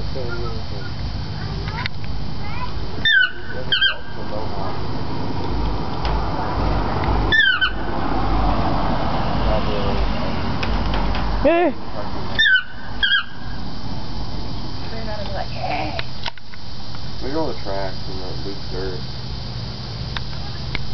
Hey! They're not gonna be like, hey! We go on the tracks and the loose dirt.